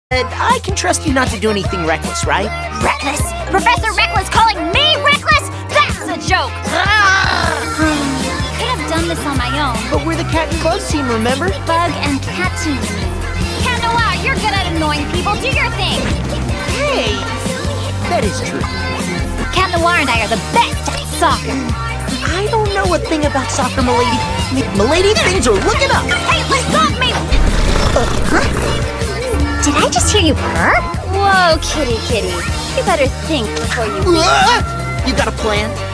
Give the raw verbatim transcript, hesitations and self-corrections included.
I can trust you not to do anything reckless, right? Reckless? Professor Reckless calling me reckless? That's a joke! Could have done this on my own. But we're the cat and bug team, remember? Bug and cat team. Cat Noir, you're good at annoying people. Do your thing. Hey, that is true. Cat Noir and I are the best at soccer. I don't know a thing about soccer, m'lady. M'lady, things are looking up. Hey, let go of me! Uh, huh? Did I just hear you purr? Whoa, kitty kitty. You better think before you... Uh, you got a plan?